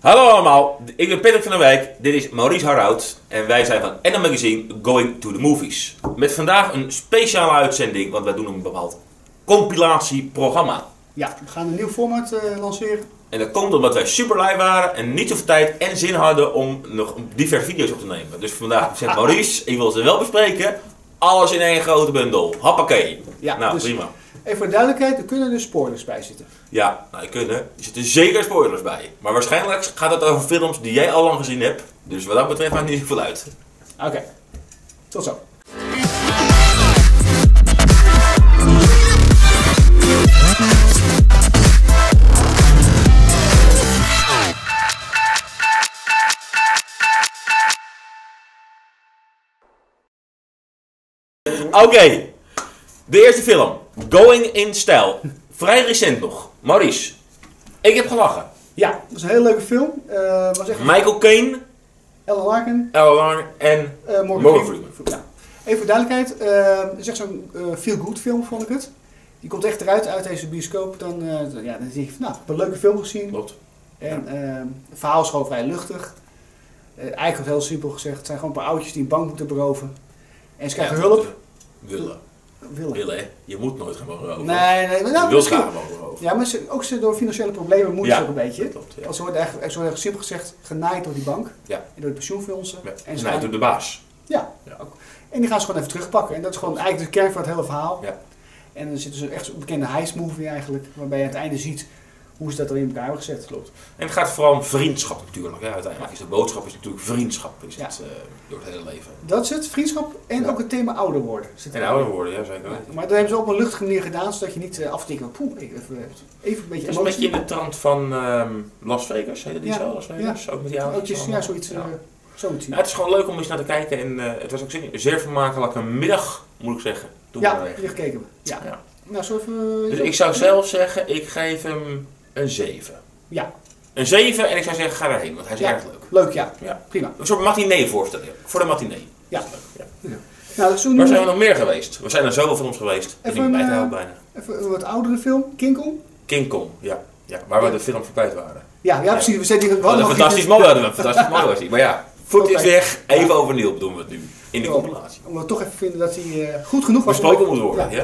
Hallo allemaal, ik ben Patrick van der Wijk, dit is Maurice Harhout en wij zijn van NL Magazine Going to the Movies. Met vandaag een speciale uitzending, want wij doen een bepaald compilatieprogramma. Ja, we gaan een nieuw format lanceren. En dat komt omdat wij super live waren en niet zoveel tijd en zin hadden om nog diverse video's op te nemen. Dus vandaag zegt Maurice, ik wil ze wel bespreken, alles in één grote bundel. Hoppakee. Ja, nou, dus prima. Even voor de duidelijkheid, er kunnen dus spoilers bij zitten. Ja, nou, er zitten zeker spoilers bij. Maar waarschijnlijk gaat het over films die jij al lang gezien hebt. Dus wat dat betreft maakt niet zoveel uit. Oké, tot zo. Oké, de eerste film. Going in Style. Vrij recent nog. Maurice, ik heb gelachen. Ja, dat was een hele leuke film. Was echt Michael Caine, Ellen Larkin, Ellen Larkin en Morgan Freeman. Ja. Even voor duidelijkheid, het is echt zo'n feel-good film, vond ik het. Die komt echt eruit uit deze bioscoop. Dan denk je van, nou, ik heb een leuke film gezien. Klopt. En het verhaal is gewoon vrij luchtig. Eigenlijk wordt heel simpel gezegd, het zijn gewoon een paar oudjes die een bank moeten beroven. En ze krijgen hulp. Willen, hè? Je moet nooit gaan beroven. Nee, maar nou, je wil graag beroven. Ja, maar ook door financiële problemen moeten ze ook een beetje. Klopt, ja. Want ze worden eigenlijk, zo simpel gezegd, genaaid door die bank. Ja. En door de pensioenfondsen. Ja. En ze Genaaid door de baas. Ja. Ook. En die gaan ze gewoon even terugpakken. En dat is gewoon eigenlijk de kern van het hele verhaal. Ja. En dan zit dus echt zo'n bekende heist-movie eigenlijk. Waarbij je aan het einde ziet hoe ze dat er in elkaar hebben gezet. Klopt. En het gaat vooral om vriendschap natuurlijk. Ja, uiteindelijk is de boodschap natuurlijk vriendschap. Is Ja. het, door het hele leven. Dat is het, vriendschap en ook het thema ouder worden. Zit En er ouder in. worden, ja zeker. Maar dat hebben ze op een luchtige manier gedaan, zodat je niet af en toe denkt, poeh, even een beetje Het is een emotie. beetje in de trant van Las Vegas, heette die Ja. zo? Las Vegas? Ook met die ouders. Oudjes, ja, zoiets. Zoiets. Ja, het is gewoon leuk om eens naar te kijken en het was ook zeer vermakelijke middag, moet ik zeggen. Toen Ja, we weg. hier gekeken we. Ja. Ja. Nou, zo even... Dus ik zou zelf zeggen, ik geef hem een 7. Ja. Een 7 en ik zou zeggen, ga erheen, want hij is erg leuk. Leuk, ja. Ja. Prima. Een soort matinee voorstelling. Voor de matinee. Ja. Dat is leuk, ja. Ja. Nou, dus Waar zijn we nog meer geweest? We zijn er zoveel films geweest. Even Niet bij te een, houden bijna. Even een wat oudere film, King Kong. King Kong, ja. Waar we de film voor kwijt waren. Ja, precies. We zetten We hadden een fantastisch mooi gezien. Maar ja, voet is weg, even overnieuw doen we het nu. In de compilatie. Omdat we toch even vinden dat hij goed genoeg was. Besproken moet worden. Ja.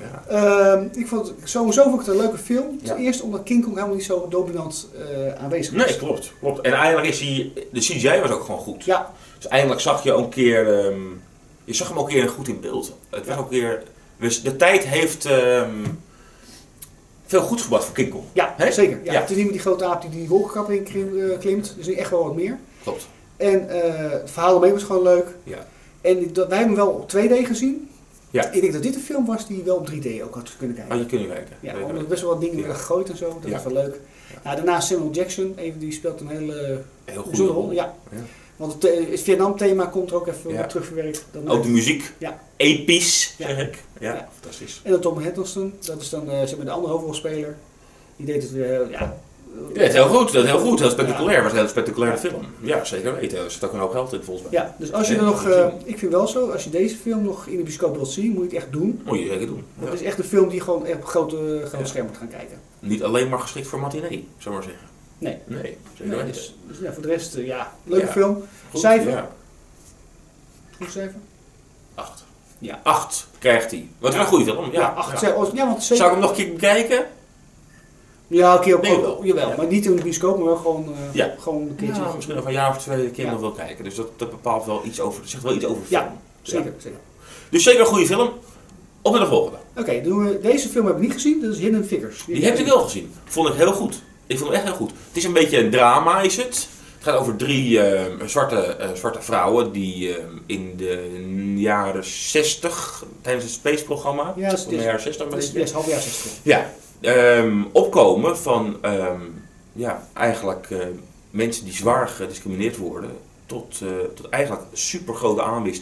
Ik vond sowieso vond ik het een leuke film. Ja. Ten eerste omdat King Kong helemaal niet zo dominant aanwezig was. Nee, klopt. En eindelijk is de CGI was ook gewoon goed. Ja. Dus eindelijk zag je ook een keer, je zag hem ook een keer goed in beeld. Het was ook weer, de tijd heeft veel goeds gebracht voor King Kong. Ja, Hè? zeker. Ja. Ja. Het is niet meer die grote aap die wolkenkap in klimt. Dus echt wel wat meer. Klopt. En het verhaal ermee was gewoon leuk. Ja. En wij hebben hem wel op 2D gezien. Ja. Ik denk dat dit een film was die je wel op 3D ook had kunnen kijken. Had je kunnen kijken. Ja, omdat er best wel wat dingen werden gegooid en zo. Dat was wel leuk. Ja. Nou, daarna Samuel Jackson, die speelt een hele Heel goed. bijzondere rol. Ja. Ja. Want het Vietnam-thema komt er ook even op terugverwerkt. Ook de muziek. Ja. Episch, Ja. zeg ik. Ja, Ja. fantastisch. En dan Tom Hiddleston, dat is dan zeg maar de andere hoofdrolspeler. Die deed het weer, Ja, het is heel goed. Dat is heel goed. Heel spectaculair. Het was een hele spectaculaire film. Ja, zeker weten. Er zit ook een hoop geld in volgens mij. Ja, dus als je er nog, ik vind wel zo, als je deze film nog in de bioscoop wilt zien, moet je het echt doen. Moet je zeker doen. Het is echt een film die je gewoon echt op grote scherm moet gaan kijken. Niet alleen maar geschikt voor matinee, zou maar zeggen. Nee. Nee, zeker Nee, weten. dus ja, voor de rest, leuke Ja. film. Goed, Cijfer? Ja. Goed cijfer? 8. Ja. 8 krijgt hij. Wat een goede film. Ja, 8. ja. Ja, want zeker. Zou ik hem nog een keer bekijken? Ja, een keer op, Denk wel. jawel, Ja. maar niet in de bioscoop, maar wel gewoon, Ja. gewoon een keertje. Ja, misschien over een jaar of 2 keer Ja. nog wel kijken. Dus dat bepaalt wel iets over, zegt wel iets over de film. Ja, zeker, zeker. Dus zeker een goede film. Op naar de volgende. Oké, deze film heb ik niet gezien, dat is Hidden Figures. Die heb ik wel gezien. Vond ik heel goed. Ik vond hem echt heel goed. Het is een beetje een drama, is het. Het gaat over 3 zwarte vrouwen die in de jaren 60, tijdens het Space-programma, Ja, het is- in de jaren 60 een Dat is beetje, best halfjaar 60. ja, opkomen van eigenlijk mensen die zwaar gediscrimineerd worden tot eigenlijk supergrote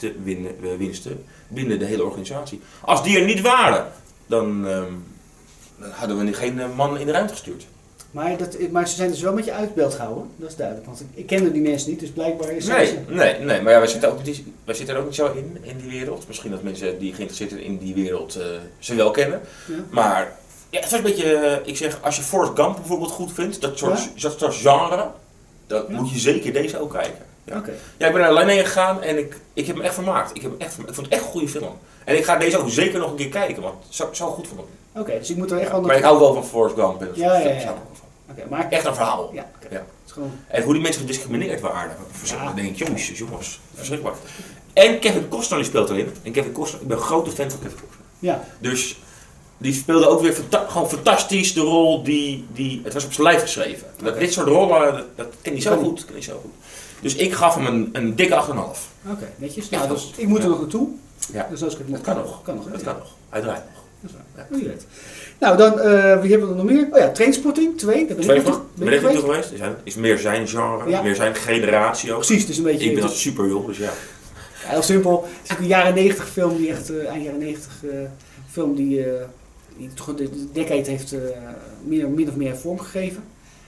winsten binnen de hele organisatie. Als die er niet waren, dan hadden we geen man in de ruimte gestuurd. Maar ze zijn dus wel met je uit het beeld gehouden, dat is duidelijk. Want ik kende die mensen niet, dus blijkbaar is Nee, maar ja, wij zitten er ook niet zo in die wereld. Misschien dat mensen die geïnteresseerd zijn in die wereld ze wel kennen. Ja. Maar ja, het was een beetje, ik zeg, als je Forrest Gump bijvoorbeeld goed vindt, dat soort genre, dan moet je zeker deze ook kijken. Ja. Oké. Ja, ik ben er alleen heen gegaan en ik heb me echt vermaakt. Ik vond het echt een goede film. En ik ga deze ook zeker nog een keer kijken, want het zou goed vond. Oké, dus ik moet er echt wel... Maar ik hou wel van Forrest Gump. En Ja. Oké, maar echt een verhaal. Ja, oké. Ja. Het is gewoon... En hoe die mensen gediscrimineerd waren. Dan denk ik, jongens, verschrikkelijk. En Kevin Costner die speelt erin. En Kevin Costner, ik ben een grote fan van Kevin Costner. Ja. Dus die speelde ook weer gewoon fantastisch de rol die het was op zijn lijf geschreven. Okay. Dit soort rollen, dat ken hij zo goed. Dus ik gaf hem een dikke 8,5. Oké, netjes. Nou, dus ik moet er nog naartoe. Ja. Dus als ik het Dat kan nog. Dat kan nog. Hij draait nog. Dat is waar. Ja. Wie weet. Nou, dan, wie hebben we er nog meer? Oh ja, Trainspotting 2. Daar ben ik naartoe geweest. Is meer zijn genre, meer zijn generatie ook. Precies, dus een beetje... Ik ben al super jong, dus ja. Ja, heel simpel. Het is ook een jaren 90 film die echt, eind jaren 90 film die toch de decade heeft min of meer vormgegeven.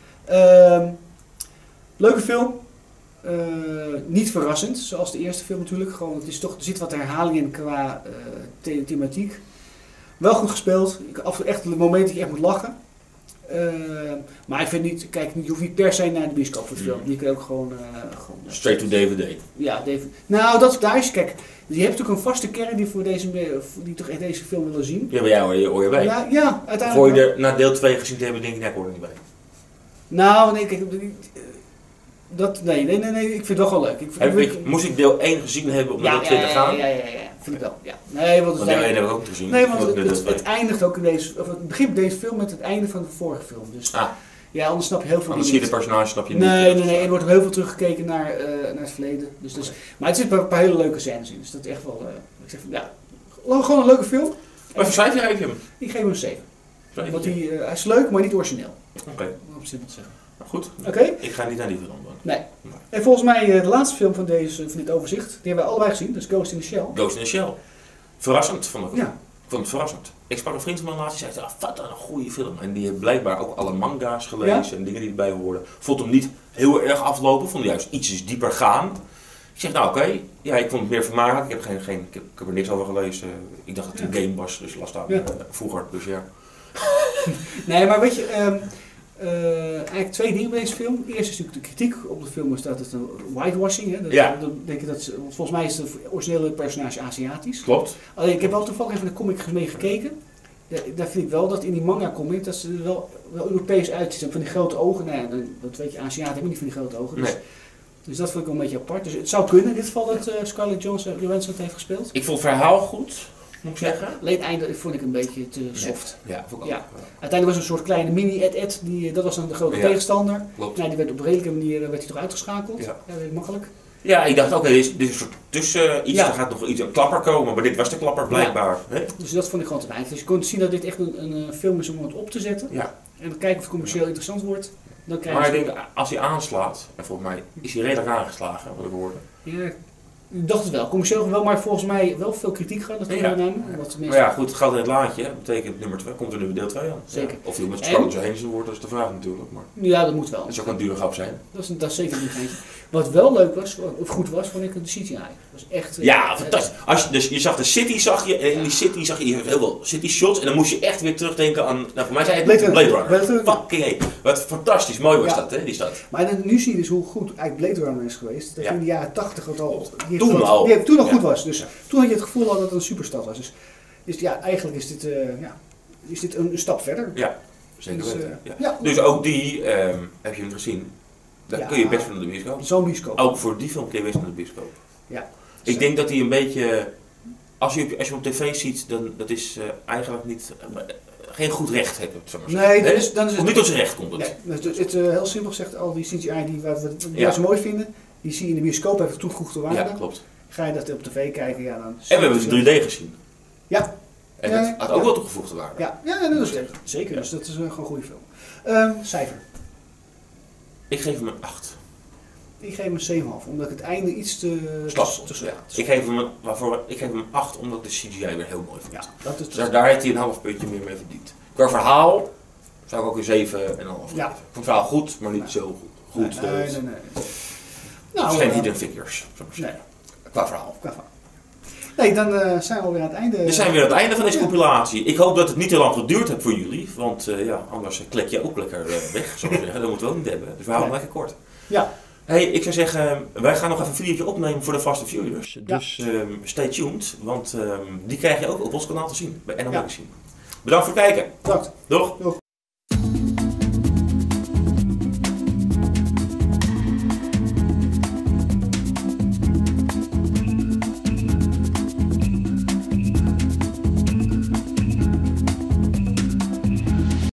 Leuke film. Niet verrassend, zoals de eerste film natuurlijk. Gewoon, het is toch, er zit wat herhaling in qua thematiek. Wel goed gespeeld. Af en toe echt een moment dat je echt moet lachen. Maar ik vind niet, kijk, je hoeft niet per se naar de bioscoop voor de film. Je kan ook gewoon straight to DVD. Ja, DVD. Nou, daar is, kijk, je hebt natuurlijk een vaste kern die toch echt deze film willen zien. Ja, maar jij hoor je bij. Ja, uiteindelijk. Voor je er na deel 2 gezien te hebben, denk ik, nee, ik hoor er niet bij. Nou, nee, kijk, nee, ik vind het wel gewoon leuk. Moest ik deel 1 gezien hebben om naar deel 2 te gaan? Ja, vind ik wel. Ja. Nee, want deel 1 heb ik ook niet gezien. Nee, want het eindigt ook in het begint deze film met het einde van de vorige film. Dus ja, anders snap je heel veel. Anders zie je de personage, snap je niet. Nee, en er wordt ook heel veel teruggekeken naar het verleden. Dus, maar het zit een paar hele leuke scènes in. Dus dat is echt wel, ik zeg van, ja, gewoon een leuke film. Wat voor cijfer geef je hem? Ik geef hem een 7. Want hij is leuk, maar niet origineel. Oké. Om het simpel te zeggen. Goed. Oké. Ik ga niet naar die film dan. Nee. En volgens mij de laatste film van dit overzicht, die hebben we allebei gezien, dus Ghost in the Shell. Ghost in the Shell. Verrassend vond ik. Ja. Ik vond het verrassend. Ik sprak een vriend van me laatst die zei, wat een goede film. En die heeft blijkbaar ook alle manga's gelezen en dingen die erbij hoorden. Vond hem niet heel erg aflopen, vond hem juist ietsjes dieper gaan. Ik zeg, nou oké. Ja, ik vond het meer vermakelijk. Ik heb er niks over gelezen. Ik dacht dat het een game was, dus las daar vroeger. Dus ja. Nee, maar weet je, eigenlijk twee dingen bij deze film. Eerst is natuurlijk de kritiek op de film is dat het een whitewashing is. Dan denk ik dat, volgens mij is het originele personage Aziatisch. Klopt. Alleen ik heb wel toevallig even de comic mee gekeken. Daar vind ik wel dat in die manga comic dat ze er wel Europees uitzien. Van die grote ogen. Nou ja, dat weet je, Aziaten hebben niet van die grote ogen. Dus dat vond ik wel een beetje apart. Dus het zou kunnen in dit geval dat Scarlett Johansson het heeft gespeeld. Ik vond het verhaal goed. Moet ik zeggen? Alleen het einde vond ik een beetje te soft. Ja, vond ik ook. Uiteindelijk was er een soort kleine mini-Ed, dat was dan de grote tegenstander. Klopt. Nou, die werd op een redelijke manier werd hij toch uitgeschakeld. Ja, makkelijk. Ja, ik dacht oké, dit is een soort tussen iets, er gaat nog iets, een klapper komen, maar dit was de klapper blijkbaar. Ja. Dus dat vond ik gewoon te weinig. Dus je kon zien dat dit echt een film is om het op te zetten. Ja. En dan kijken of het commercieel interessant wordt. Dan maar ik denk, als hij aanslaat, en volgens mij is hij redelijk aangeslagen, wat ik hoorde. Ja, ik dacht het wel. Commercieel wel, maar volgens mij wel veel kritiek gehad. Dat Maar ja, goed, het gaat in het laadje. Dat betekent nummer 2, komt er nu deel 2 aan. Zeker. Ja. Of hij met Scarlett Johansson wordt, dat is de vraag natuurlijk. Maar ja, dat moet wel. Dat zou ook een dure grap zijn. Dat is zeker niet eentje. Wat wel leuk was, of goed was, vond ik de CGI. Dat was echt... ja, fantastisch. Dus je zag de city, en in die city zag je heel veel city shots. En dan moest je echt weer terugdenken aan, nou voor mij zei het Blade Runner. Fucking hey. Wat fantastisch mooi was dat, hè, die stad. Maar nu zie je dus hoe goed eigenlijk Blade Runner is geweest. Dat in de jaren 80 al... Toen al goed was. Dus toen had je het gevoel dat het een superstad was. Dus ja, eigenlijk is dit een stap verder. Ja, zeker weten. Dus ook die, heb je hem gezien? Daar kun je best van naar de bioscoop. Zo'n bioscoop. Ook voor die film kun je best naar de bioscoop. Ja. Ik denk dat hij een beetje, als je op tv ziet, dan dat is eigenlijk niet, geen goed recht heeft het. Nee, dan is het niet tot zijn recht komt het. Nee, het heel simpel gezegd, al die CGI die we zo mooi vinden, die zie je in de bioscoop, heeft toegevoegde waarde. Ja, klopt. Ga je dat op tv kijken, ja dan... En we hebben het 3D gezien. Ja. En dat had ook wel toegevoegde waarde. Ja, dat is zeker. Dus dat is gewoon een goede film. Cijfer. Ik geef hem een 8. Ik geef hem een 7,5, omdat ik het einde iets te... Ik geef hem een 8, omdat ik de CGI weer heel mooi vond. Ja, dus daar heeft hij een half puntje meer mee verdiend. Qua verhaal zou ik ook een 7,5 geven. Ik vond het verhaal goed, maar niet zo goed. Nee. Nou, geen hidden figures. Nee. Qua verhaal. Nee, dan zijn we weer aan het einde. We zijn weer aan het einde van deze compilatie. Ik hoop dat het niet te lang geduurd heeft voor jullie. Want anders klek je ook lekker weg, zou ik zeggen. Dat moeten we ook niet hebben. Dus we houden hem lekker kort. Ja. Hey, ik zou zeggen, wij gaan nog even een videootje opnemen voor de Fast and Furious. Ja. Dus stay tuned, want die krijg je ook op ons kanaal te zien bij NL Ja. Magazine. Bedankt voor het kijken. Bedankt. Doeg! Doeg.